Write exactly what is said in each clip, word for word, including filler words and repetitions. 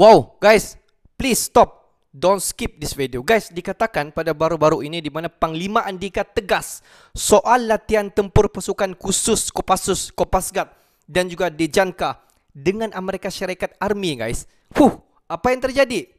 Wow, guys, please stop. Don't skip this video. Guys, dikatakan pada baru-baru ini di mana Panglima Andika tegas soal latihan tempur pasukan khusus Kopassus, Kopasgat dan juga Dejanka dengan Amerika Syarikat Army, guys. Huh, apa yang terjadi?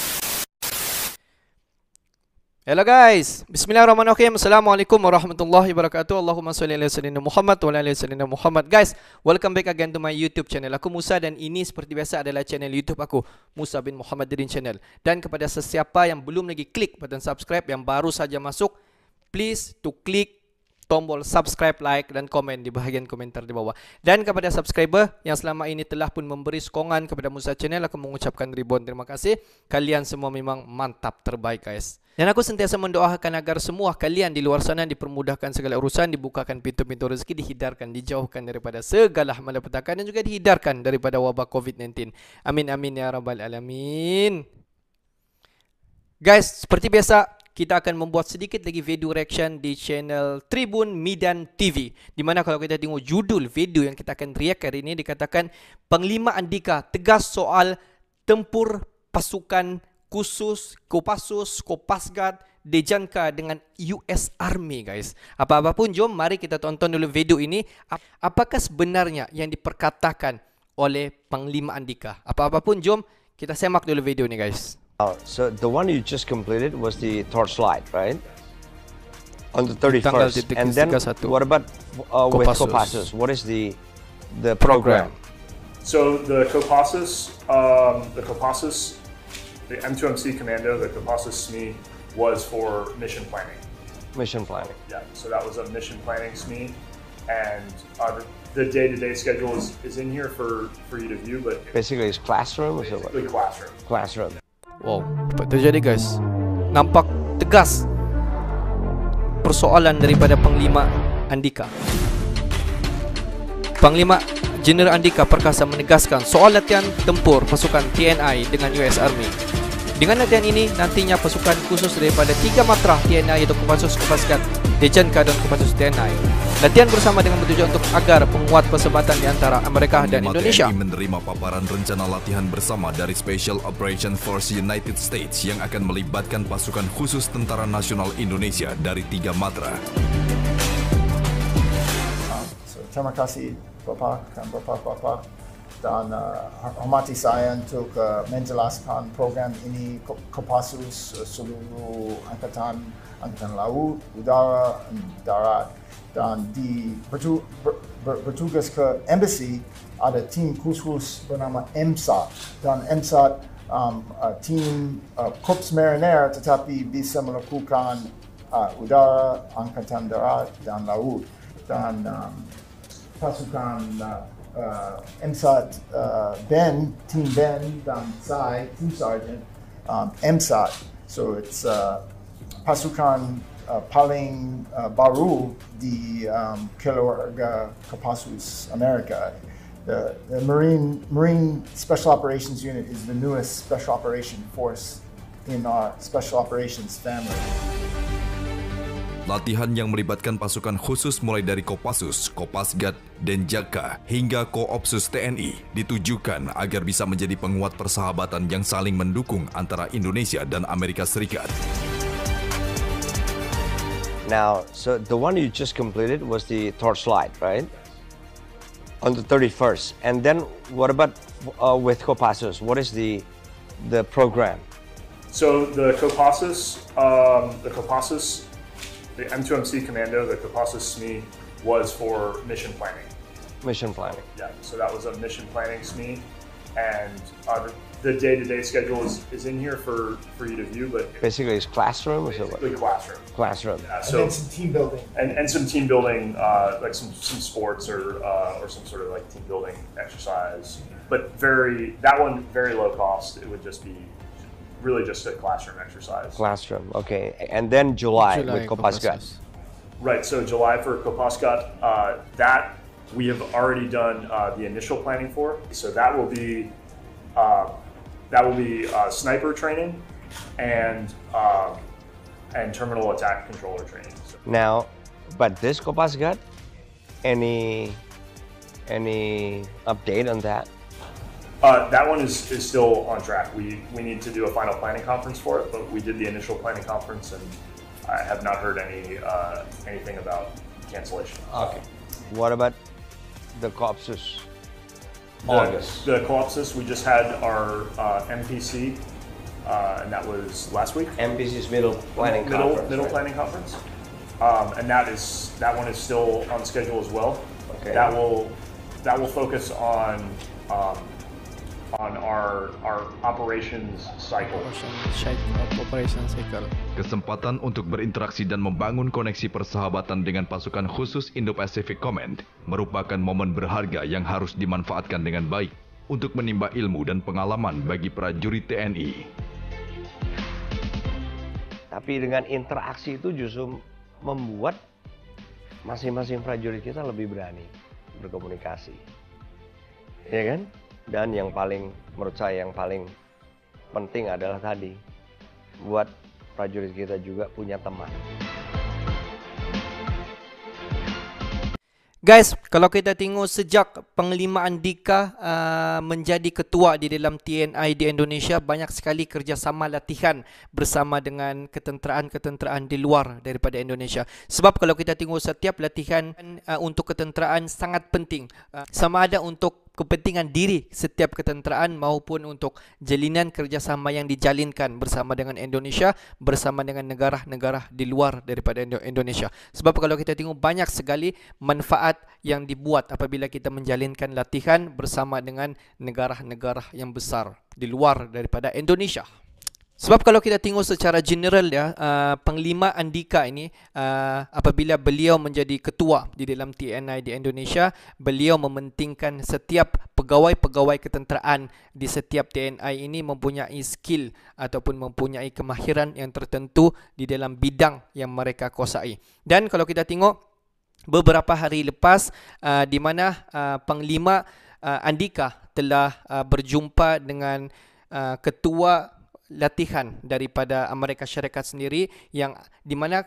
Hello guys, bismillahirrahmanirrahim. Assalamualaikum warahmatullahi wabarakatuh. Allahumma sholli ala sayyidina Muhammad wa ala ali sayyidina Muhammad. Guys, welcome back again to my YouTube channel. Aku Musa dan ini seperti biasa adalah channel YouTube aku, Musa bin Muhammadin Channel. Dan kepada sesiapa yang belum lagi klik button subscribe, yang baru saja masuk, please to klik tombol subscribe, like dan komen di bahagian komentar di bawah. Dan kepada subscriber yang selama ini telah pun memberi sokongan kepada Musa Channel, aku mengucapkan ribuan terima kasih. Kalian semua memang mantap, terbaik guys. Dan aku sentiasa mendoakan agar semua kalian di luar sana dipermudahkan segala urusan, dibukakan pintu-pintu rezeki, dihidarkan, dijauhkan daripada segala malapetaka dan juga dihidarkan daripada wabah covid sembilan belas. Amin amin ya rabbal alamin. Guys, seperti biasa kita akan membuat sedikit lagi video reaction di channel Tribun Medan T V, di mana kalau kita tengok judul video yang kita akan react hari ini dikatakan Panglima Andika tegas soal tempur pasukan khusus Kopassus, Kopasgat, Dejanka dengan U S Army, guys. Apa-apa pun, jom mari kita tonton dulu video ini. Apakah sebenarnya yang diperkatakan oleh Panglima Andika? Apa-apa pun, jom kita semak dulu video ini, guys. So the one you just completed was the torchlight, right? On the thirty-first. And then what about uh, with Kopassus? What is the the program? So the Kopassus, um, the Kopassus, the M two M C commando, the Kopassus S M E was for mission planning. Mission planning. Yeah. So that was a mission planning S M E, and uh, the day-to-day schedule is, is in here for for you to view. But basically, it's classroom. Basically classroom. Classroom. Wow, apa terjadi guys? Nampak tegas persoalan daripada Panglima Andika. Panglima Jeneral Andika Perkasa menegaskan soal latihan tempur pasukan T N I dengan U S Army. Dengan latihan ini, nantinya pasukan khusus daripada tiga matra T N I yaitu Kopassus, Kopasgat, Dejanka dan Kopassus T N I latihan bersama dengan bertujuan untuk agar penguat persahabatan di antara Amerika dan Indonesia. T N I menerima paparan rencana latihan bersama dari Special Operation Force United States yang akan melibatkan pasukan khusus Tentara Nasional Indonesia dari tiga matra. So, terima kasih Bapak dan Bapak-Bapak dan uh, hormati saya untuk uh, menjelaskan program ini Kopassus uh, seluruh angkatan angkatan laut, udara, darat, dan di bertu, ber, ber, bertugas ke embassy ada tim khusus bernama M S A T, dan M S A T um, uh, tim uh, Korps Mariner tetapi bisa melakukan uh, udara, angkatan darat dan laut, dan um, pasukan uh, uh, M S A T uh, Ben, Team Ben dan saya, Team Sergeant um, M S A T. So it's uh, pasukan uh, paling uh, baru di um, keluarga Kopassus Amerika. The, the Marine Marine Special Operations Unit is the newest Special Operation Force in our Special Operations family. Latihan yang melibatkan pasukan khusus mulai dari Kopassus, Kopasgat, Dejanka hingga Koopsus T N I ditujukan agar bisa menjadi penguat persahabatan yang saling mendukung antara Indonesia dan Amerika Serikat. Now, so the one you just completed was the torchlight, right? On the thirty-first. And then what about uh, with Kopassus? What is the the program? So the Kopassus, um, the Kopassus, the M two M C commando, the Kopassus S M E was for mission planning. Mission planning. Yeah. So that was a mission planning S M E, and uh, the day-to-day schedule is, is in here for, for you to view. But basically, it's classroom. Basically classroom. Classroom. Yeah, so, and then some team building. And, and some team building, uh, like some, some sports or uh, or some sort of like team building exercise. But very that one very low cost. It would just be really just a classroom exercise. Classroom. Okay. And then July, July with Kopasgat. Right. So July for Kopasgat. Uh, that we have already done uh, the initial planning for. So that will be. Uh, That will be uh, sniper training and uh, and terminal attack controller training. So. Now, but this Kopasgat, any any update on that? Uh, that one is, is still on track. We we need to do a final planning conference for it, but we did the initial planning conference, and I have not heard any uh, anything about cancellation. Okay. What about the Copsus? The, August. the Colapsus, we just had our uh, M P C, uh, and that was last week. M P C's middle planning middle, conference. Middle right? planning conference, um, and that is that one is still on schedule as well. Okay. That will that will focus on um, on our our operations cycle. Operation cycle. Kesempatan untuk berinteraksi dan membangun koneksi persahabatan dengan pasukan khusus Indo-Pacific Command merupakan momen berharga yang harus dimanfaatkan dengan baik untuk menimba ilmu dan pengalaman bagi prajurit T N I. Tapi dengan interaksi itu justru membuat masing-masing prajurit kita lebih berani berkomunikasi. Ya kan? Dan yang paling, menurut saya yang paling penting adalah tadi, buat prajurit kita juga punya teman. Guys, kalau kita tengok sejak Panglima Andika uh, menjadi ketua di dalam T N I di Indonesia, banyak sekali kerjasama latihan bersama dengan ketenteraan-ketenteraan di luar daripada Indonesia. Sebab kalau kita tengok setiap latihan uh, untuk ketenteraan sangat penting. Uh, sama ada untuk kepentingan diri setiap ketenteraan maupun untuk jalinan kerjasama yang dijalinkan bersama dengan Indonesia, bersama dengan negara-negara di luar daripada Indonesia. Sebab kalau kita tengok banyak sekali manfaat yang dibuat apabila kita menjalinkan latihan bersama dengan negara-negara yang besar di luar daripada Indonesia. Sebab kalau kita tengok secara general ya, uh, Panglima Andika ini uh, apabila beliau menjadi ketua di dalam T N I di Indonesia, beliau mementingkan setiap pegawai-pegawai ketenteraan di setiap T N I ini mempunyai skill ataupun mempunyai kemahiran yang tertentu di dalam bidang yang mereka kuasai. Dan kalau kita tengok beberapa hari lepas uh, di mana uh, Panglima uh, Andika telah uh, berjumpa dengan uh, ketua latihan daripada Amerika Syarikat sendiri, yang di mana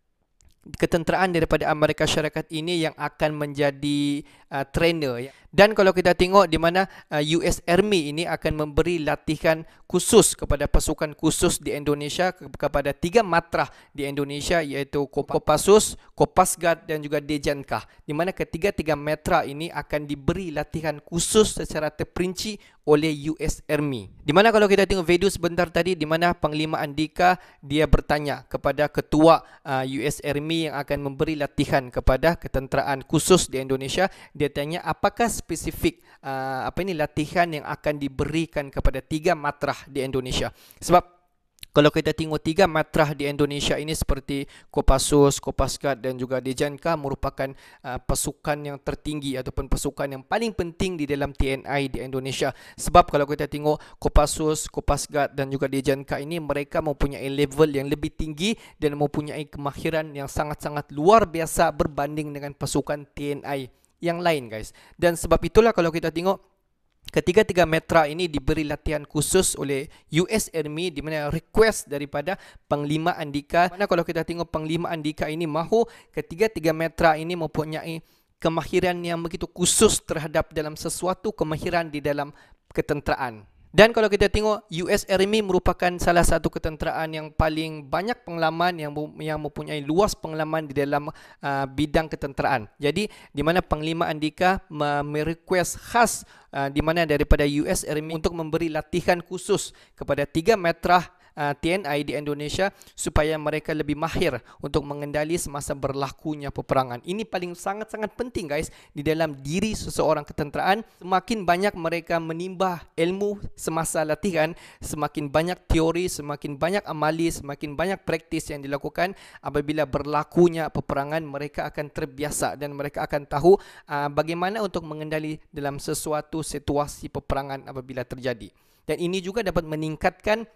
ketenteraan daripada Amerika Syarikat ini yang akan menjadi uh, trainer. Dan kalau kita tengok di mana uh, U S Army ini akan memberi latihan khusus kepada pasukan khusus di Indonesia, ke kepada tiga matra di Indonesia, iaitu Kopassus, Kopasgat dan juga Dejanka, di mana ketiga-tiga matra ini akan diberi latihan khusus secara terperinci oleh U S Army. Di mana kalau kita tengok video sebentar tadi, di mana Panglima Andika dia bertanya kepada ketua uh, U S Army yang akan memberi latihan kepada ketenteraan khusus di Indonesia, dia tanya apakah spesifik uh, apa ini latihan yang akan diberikan kepada tiga matra di Indonesia. Sebab kalau kita tengok tiga matra di Indonesia ini seperti Kopassus, Kopasgat dan juga Dejanka merupakan uh, pasukan yang tertinggi ataupun pasukan yang paling penting di dalam T N I di Indonesia. Sebab kalau kita tengok Kopassus, Kopasgat dan juga Dejanka ini, mereka mempunyai level yang lebih tinggi dan mempunyai kemahiran yang sangat-sangat luar biasa berbanding dengan pasukan T N I yang lain, guys. Dan sebab itulah kalau kita tengok ketiga-tiga matra ini diberi latihan khusus oleh U S Army, di mana request daripada Panglima Andika. Mana kalau kita tengok Panglima Andika ini mahu ketiga-tiga matra ini mempunyai kemahiran yang begitu khusus terhadap dalam sesuatu kemahiran di dalam ketenteraan. Dan kalau kita tengok U S Army merupakan salah satu ketenteraan yang paling banyak pengalaman, yang yang mempunyai luas pengalaman di dalam uh, bidang ketenteraan. Jadi di mana Panglima Andika merequest khas uh, di mana daripada U S Army untuk memberi latihan khusus kepada tiga matra Uh, T N I di Indonesia supaya mereka lebih mahir untuk mengendali semasa berlakunya peperangan. Ini paling sangat-sangat penting, guys, di dalam diri seseorang ketenteraan. Semakin banyak mereka menimba ilmu semasa latihan, semakin banyak teori, semakin banyak amali, semakin banyak praktis yang dilakukan, apabila berlakunya peperangan mereka akan terbiasa dan mereka akan tahu uh, bagaimana untuk mengendali dalam sesuatu situasi peperangan apabila terjadi. Dan ini juga dapat meningkatkan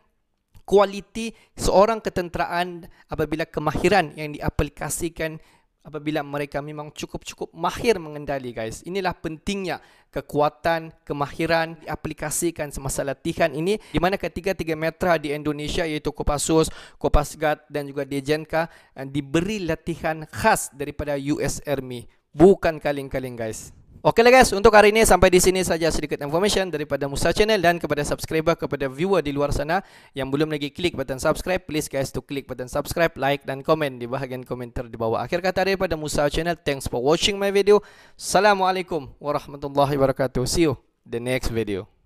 kualiti seorang ketenteraan apabila kemahiran yang diaplikasikan apabila mereka memang cukup-cukup mahir mengendali, guys. Inilah pentingnya kekuatan, kemahiran diaplikasikan semasa latihan ini, di mana ketiga-tiga matra di Indonesia iaitu Kopassus, Kopasgat dan juga Dejanka diberi latihan khas daripada U S Army. Bukan kaleng-kaleng, guys. Oke lah guys, untuk hari ini sampai di sini saja sedikit information daripada Musa Channel, dan kepada subscriber, kepada viewer di luar sana yang belum lagi klik button subscribe, please guys to klik button subscribe, like dan komen di bahagian komentar di bawah. Akhir kata daripada Musa Channel, thanks for watching my video. Assalamualaikum warahmatullahi wabarakatuh. See you the next video.